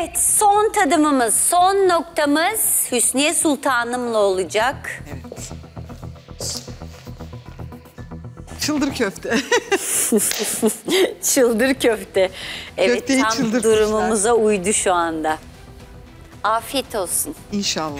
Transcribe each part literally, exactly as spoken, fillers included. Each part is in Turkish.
Evet, son tadımımız, son noktamız Hüsniye Sultanım'la olacak. Evet. Çıldır köfte. Çıldır köfte. Evet, Köfteyi tam çıldırtmışlar. durumumuza uydu şu anda. Afiyet olsun. İnşallah.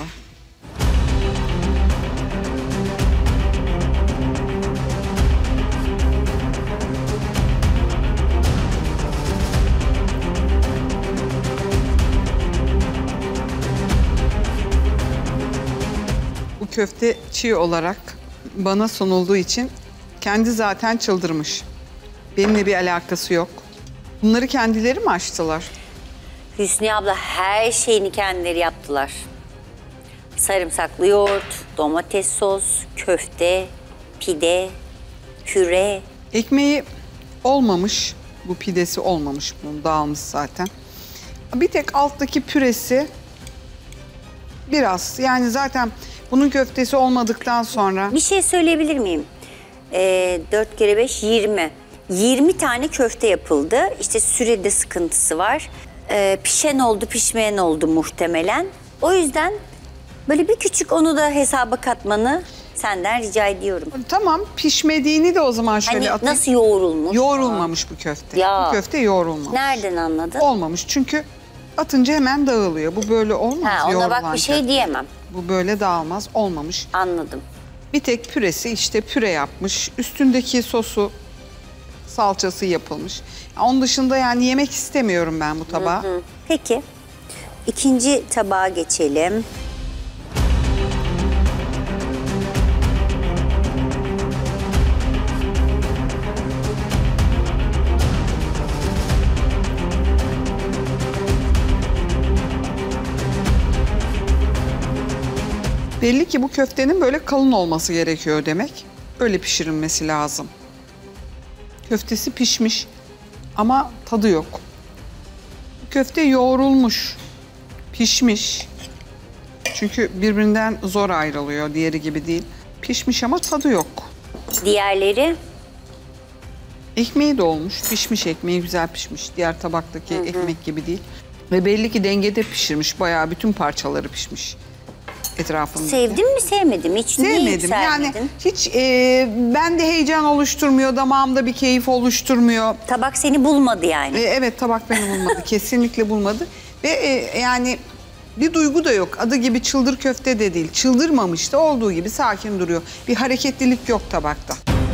Bu köfte çiğ olarak bana sunulduğu için kendi zaten çıldırmış. Benimle bir alakası yok. Bunları kendileri mi açtılar? Hüsniye abla her şeyini kendileri yaptılar. Sarımsaklı yoğurt, domates sos, köfte, pide, püre. Ekmeği olmamış. Bu pidesi olmamış. Bunu dağılmış zaten. Bir tek alttaki püresi biraz. Yani zaten bunun köftesi olmadıktan sonra... Bir şey söyleyebilir miyim? Ee, dört kere beş, yirmi. yirmi tane köfte yapıldı. İşte sürede sıkıntısı var. Ee, pişen oldu, pişmeyen oldu muhtemelen. O yüzden böyle bir küçük onu da hesaba katmanı senden rica ediyorum. Tamam, pişmediğini de o zaman şöyle Hani atayım. nasıl yoğrulmuş? Yoğrulmamış bu köfte. Ya. Bu köfte yoğrulmamış. Nereden anladın? Olmamış çünkü atınca hemen dağılıyor. Bu böyle olmaz. Ha, ona bak yoğrulan bir şey köfte. diyemem. Bu böyle dağılmaz, olmamış. Anladım. Bir tek püresi işte püre yapmış. Üstündeki sosu, salçası yapılmış. Onun dışında yani yemek istemiyorum ben bu tabağı. Hı. Peki. İkinci tabağa geçelim. Belli ki bu köftenin böyle kalın olması gerekiyor demek. Öyle pişirilmesi lazım. Köftesi pişmiş ama tadı yok. Köfte yoğrulmuş, pişmiş. Çünkü birbirinden zor ayrılıyor, diğeri gibi değil. Pişmiş ama tadı yok. Diğerleri? Ekmeği de olmuş, pişmiş ekmeği güzel pişmiş. Diğer tabaktaki hı hı. ekmek gibi değil. Ve belli ki dengede pişirmiş, bayağı bütün parçaları pişmiş. Etrafında. Sevdin mi sevmedin mi? Hiç Sevmedim. Yani hiç e, bende heyecan oluşturmuyor, damağımda bir keyif oluşturmuyor. Tabak seni bulmadı yani. E, evet tabak beni bulmadı. Kesinlikle bulmadı. Ve e, yani bir duygu da yok. Adı gibi çıldır köfte de değil. Çıldırmamış da olduğu gibi sakin duruyor. Bir hareketlilik yok tabakta.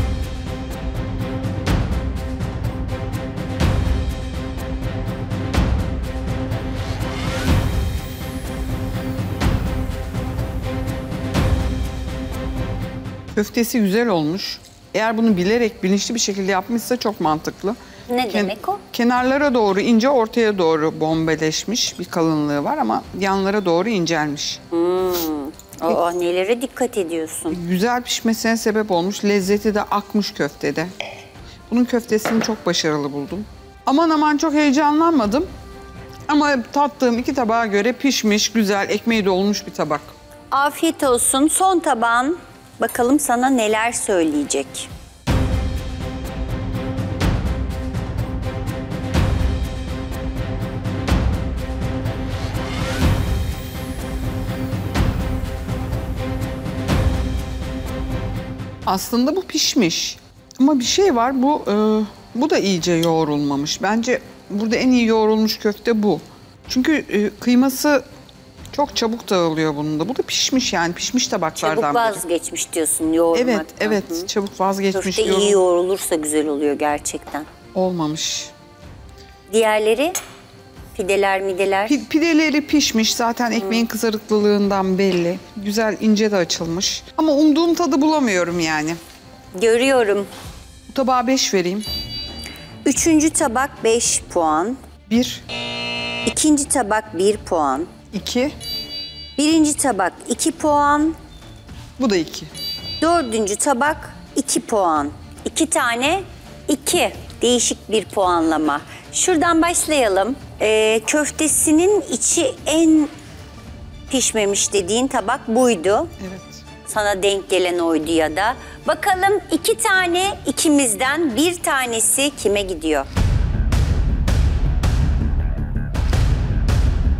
Köftesi güzel olmuş. Eğer bunu bilerek, bilinçli bir şekilde yapmışsa çok mantıklı. Ne Ken demek o? Kenarlara doğru ince, ortaya doğru bombeleşmiş bir kalınlığı var ama yanlara doğru incelmiş. Hmm. Aa, nelere dikkat ediyorsun? Güzel pişmesine sebep olmuş. Lezzeti de akmış köftede. Bunun köftesini çok başarılı buldum. Aman aman çok heyecanlanmadım. Ama tattığım iki tabağa göre pişmiş, güzel, ekmeği dolmuş bir tabak. Afiyet olsun. Son tabağın. Bakalım sana neler söyleyecek. Aslında bu pişmiş. Ama bir şey var, bu e, bu da iyice yoğrulmamış. Bence burada en iyi yoğrulmuş köfte bu. Çünkü e, kıyması çok çabuk dağılıyor bunun da. Bu da pişmiş yani, pişmiş tabaklardan Çabuk vazgeçmiş biri. Diyorsun yoğurmaktan. Evet, evet. Hı. Çabuk vazgeçmiş. Köfte iyi yoğrulursa güzel oluyor gerçekten. Olmamış. Diğerleri? Pideler, mideler? P pideleri pişmiş. Zaten ekmeğin kızarıklılığından belli. Güzel, ince de açılmış. Ama umduğum tadı bulamıyorum yani. Görüyorum. Bu tabağa beş vereyim. Üçüncü tabak beş puan. Bir. İkinci tabak bir puan. İki. Birinci tabak iki puan. Bu da iki. Dördüncü tabak iki puan. İki tane iki. Değişik bir puanlama. Şuradan başlayalım. Ee, köftesinin içi en pişmemiş dediğin tabak buydu. Evet. Sana denk gelen oydu ya da. Bakalım iki tane ikimizden bir tanesi kime gidiyor?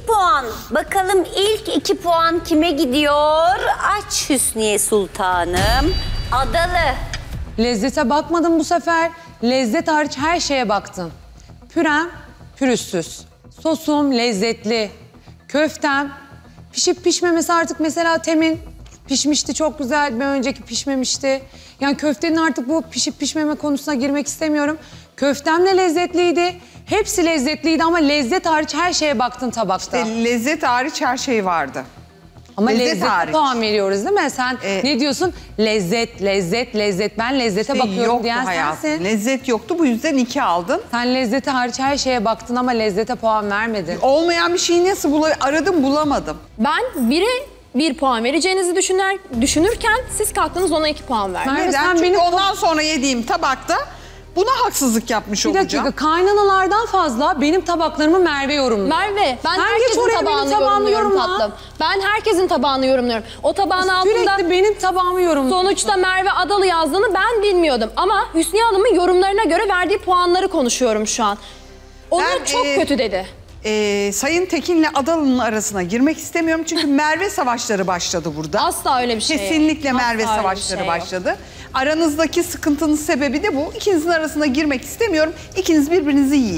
iki puan. Bakalım ilk iki puan kime gidiyor? Aç Hüsniye Sultanım. Adalı. Lezzete bakmadım bu sefer. Lezzet hariç her şeye baktım. Pürem pürüzsüz. Sosum lezzetli. Köftem pişip pişmemesi artık mesela temin pişmişti çok güzel. Bir önceki pişmemişti. Yani köftenin artık bu pişip pişmeme konusuna girmek istemiyorum. Köftem de lezzetliydi. Hepsi lezzetliydi ama lezzet hariç her şeye baktın tabakta. İşte lezzet hariç her şey vardı. Ama lezzet lezzete hariç. puan veriyoruz değil mi? Sen Ee, ne diyorsun? Lezzet, lezzet, lezzet. Ben lezzete İşte bakıyorum yoktu diyen hayatım. sensin. Lezzet yoktu, bu yüzden iki aldın. Sen lezzete hariç her şeye baktın ama lezzete puan vermedin. Olmayan bir şeyi nasıl bula aradım bulamadım. Ben bire bir puan vereceğinizi düşünür, düşünürken siz kalktınız ona iki puan verdiniz. Merve, Neden? sen Çünkü benim- ondan sonra yediğim tabakta buna haksızlık yapmış Bir olacağım. dakika, kaynanalardan fazla benim tabaklarımı Merve yorumluyor. Merve, ben Sen geç herkesin oraya, benim tabağını tabağımı yorumluyorum yorumla. tatlım. Ben herkesin tabağını yorumluyorum. O tabağın altında Sürekli benim tabağımı yorumluyor. sonuçta Merve Adalı yazdığını ben bilmiyordum. Ama Hüsniye Hanım'ın yorumlarına göre verdiği puanları konuşuyorum şu an. Onu Ben, çok e, kötü dedi. Ee, Sayın Tekin'le Adalı'nın arasına girmek istemiyorum. Çünkü Merve savaşları başladı burada. Asla öyle bir şey yok. Kesinlikle Asla Merve öyle bir savaşları şey yok. başladı. Aranızdaki sıkıntının sebebi de bu. İkinizin arasına girmek istemiyorum. İkiniz birbirinizi yiyin.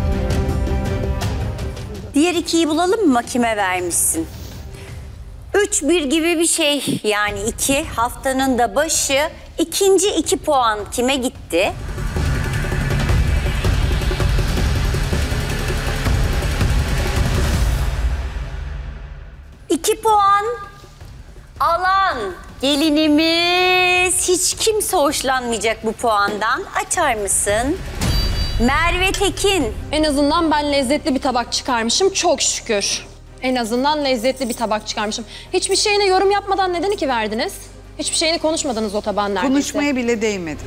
Diğer ikiyi bulalım mı? Kime vermişsin? Üç bir gibi bir şey, yani iki. Haftanın da başı. İkinci iki puan kime gitti? İki puan alan gelinimiz. Hiç kimse hoşlanmayacak bu puandan. Açar mısın? Merve Tekin. En azından ben lezzetli bir tabak çıkarmışım. Çok şükür. En azından lezzetli bir tabak çıkarmışım. Hiçbir şeyine yorum yapmadan neden iki verdiniz? Hiçbir şeyini konuşmadınız o tabağın neredeyse. Konuşmaya bile değmedi.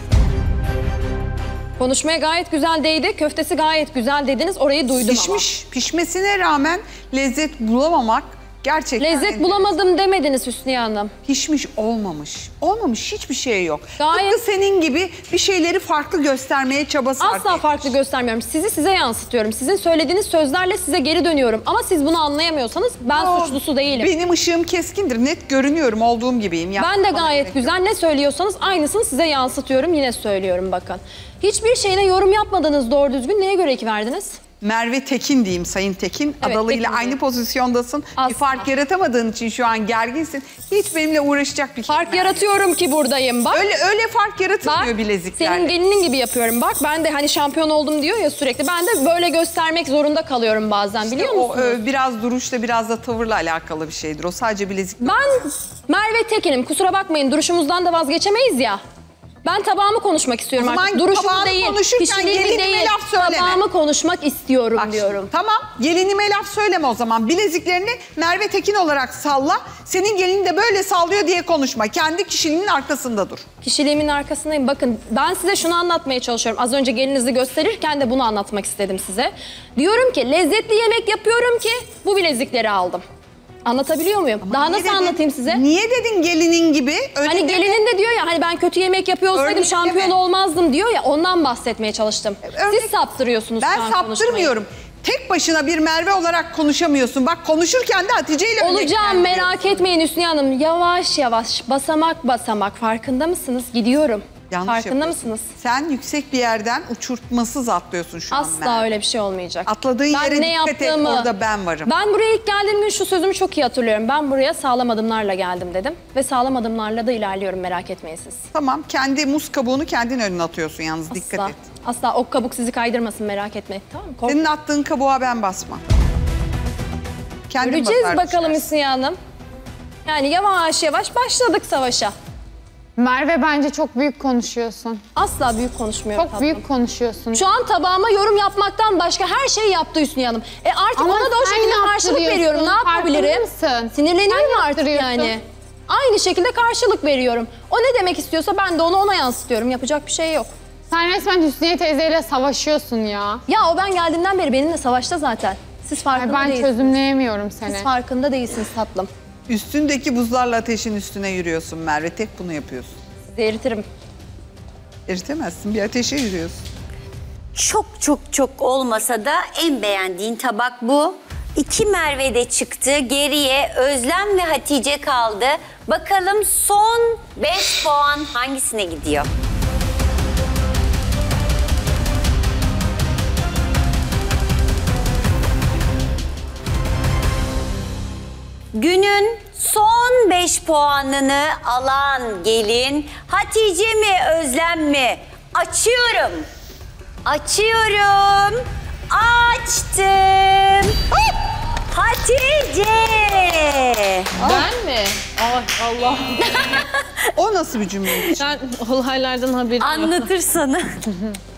Konuşmaya gayet güzel değdi. Köftesi gayet güzel dediniz. Orayı duydum Pişmiş. Pişmesine rağmen lezzet bulamamak gerçekten... ama. Lezzet bulamadım demediniz Hüsniye Hanım. Pişmiş olmamış. Olmamış, hiçbir şey yok. Gayet- Tıpkı senin gibi bir şeyleri farklı göstermeye çaba sarf Asla etmiş. farklı göstermiyorum. Sizi size yansıtıyorum. Sizin söylediğiniz sözlerle size geri dönüyorum. Ama siz bunu anlayamıyorsanız ben O, suçlusu değilim. Benim ışığım keskindir. Net görünüyorum, olduğum gibiyim. Ben de Yapmana gayet gerek yok. güzel ne söylüyorsanız aynısını size yansıtıyorum. Yine söylüyorum bakın. Hiçbir şeyine yorum yapmadınız doğru düzgün. Neye göre iki verdiniz? Merve Tekin diyeyim, Sayın Tekin. Evet, Adalı ile Tekin aynı diyeyim. pozisyondasın. Asla. Bir fark yaratamadığın için şu an gerginsin. Hiç benimle uğraşacak bir Fark kelime. yaratıyorum ki buradayım bak. Öyle öyle fark Bak, yaratılmıyor bileziklerle. senin gelinin gibi yapıyorum. Bak ben de hani şampiyon oldum diyor ya sürekli. Ben de böyle göstermek zorunda kalıyorum bazen biliyor O musunuz? e, biraz duruşla, biraz da tavırla alakalı bir şeydir. O sadece bilezik. Ben Merve Tekin'im. Kusura bakmayın duruşumuzdan da vazgeçemeyiz ya. Ben tabağımı konuşmak istiyorum O zaman artık. Duruşumu tabağını değil, konuşurken kişiliğimi gelinime değil. laf söyleme. Tabağımı konuşmak istiyorum Bak şimdi, diyorum. tamam, gelinime laf söyleme o zaman. Bileziklerini Merve Tekin olarak salla. Senin gelinin de böyle sallıyor diye konuşma. Kendi kişiliğinin arkasında dur. Kişiliğimin arkasındayım. Bakın ben size şunu anlatmaya çalışıyorum. Az önce gelinizi gösterirken de bunu anlatmak istedim size. Diyorum ki lezzetli yemek yapıyorum ki bu bilezikleri aldım. Anlatabiliyor muyum? Daha Niye nasıl dedin? anlatayım size? Niye dedin gelinin gibi? Öyle Hani deme. gelinin de diyor ya hani ben kötü yemek yapıyor olsaydım Örnek şampiyon deme. olmazdım diyor ya ondan bahsetmeye çalıştım. Örnek- Siz saptırıyorsunuz Ben şu an konuşmayı. saptırmıyorum. Tek başına bir Merve olarak konuşamıyorsun. Bak konuşurken de Hatice ile Olacağım merak etmeyin Hüsniye Hanım. Yavaş yavaş basamak basamak farkında mısınız? Gidiyorum. Yanlış Farkında yapıyorsun. mısınız? Sen yüksek bir yerden uçurtmasız atlıyorsun şu an. Asla Merve. öyle bir şey olmayacak. Atladığın Ben yere ne dikkat et, yaptığımı- orada ben varım. Ben buraya ilk geldiğim gün şu sözümü çok iyi hatırlıyorum. Ben buraya sağlam adımlarla geldim dedim. Ve sağlam adımlarla da ilerliyorum merak etmeyin siz. Tamam, kendi muz kabuğunu kendin önüne atıyorsun yalnız, dikkat Asla. et. Asla ok kabuk sizi kaydırmasın merak etmeyin. Tamam mı? Kork- Senin attığın kabuğa ben basmam. Kendin Göreceğiz basar bakalım düşersin. Hüsniye Hanım. Yani yavaş yavaş başladık savaşa. Merve bence çok büyük konuşuyorsun. Asla büyük konuşmuyorum Çok tatlım. büyük konuşuyorsun. Şu an tabağıma yorum yapmaktan başka her şeyi yaptı Hüsniye Hanım. E artık Ama ona da o sen şekilde karşılık yaptırıyorsun, veriyorum. Ne yapabilirim? farkında mısın? Sinirleniyorum Sen artık yaptırıyorsun. yani. Aynı şekilde karşılık veriyorum. O ne demek istiyorsa ben de onu ona yansıtıyorum. Yapacak bir şey yok. Sen resmen Hüsniye teyzeyle savaşıyorsun ya. Ya o ben geldiğimden beri benimle savaşta zaten. Siz Ay, farkında ben değilsiniz. çözümleyemiyorum seni. Siz farkında değilsiniz tatlım. Üstündeki buzlarla ateşin üstüne yürüyorsun Merve. Tek bunu yapıyorsun. Sizi eritirim. Eritemezsin, bir ateşe yürüyorsun. Çok çok çok olmasa da en beğendiğin tabak bu. İki Merve de çıktı. Geriye Özlem ve Hatice kaldı. Bakalım son beş puan hangisine gidiyor? Günün son beş puanını alan gelin Hatice mi Özlem mi? Açıyorum. Açıyorum. Açtım. Hatice. Ben mi? Ay Allah. O nasıl bir cümle? Ben olaylardan haberim yok. Anlatır sana.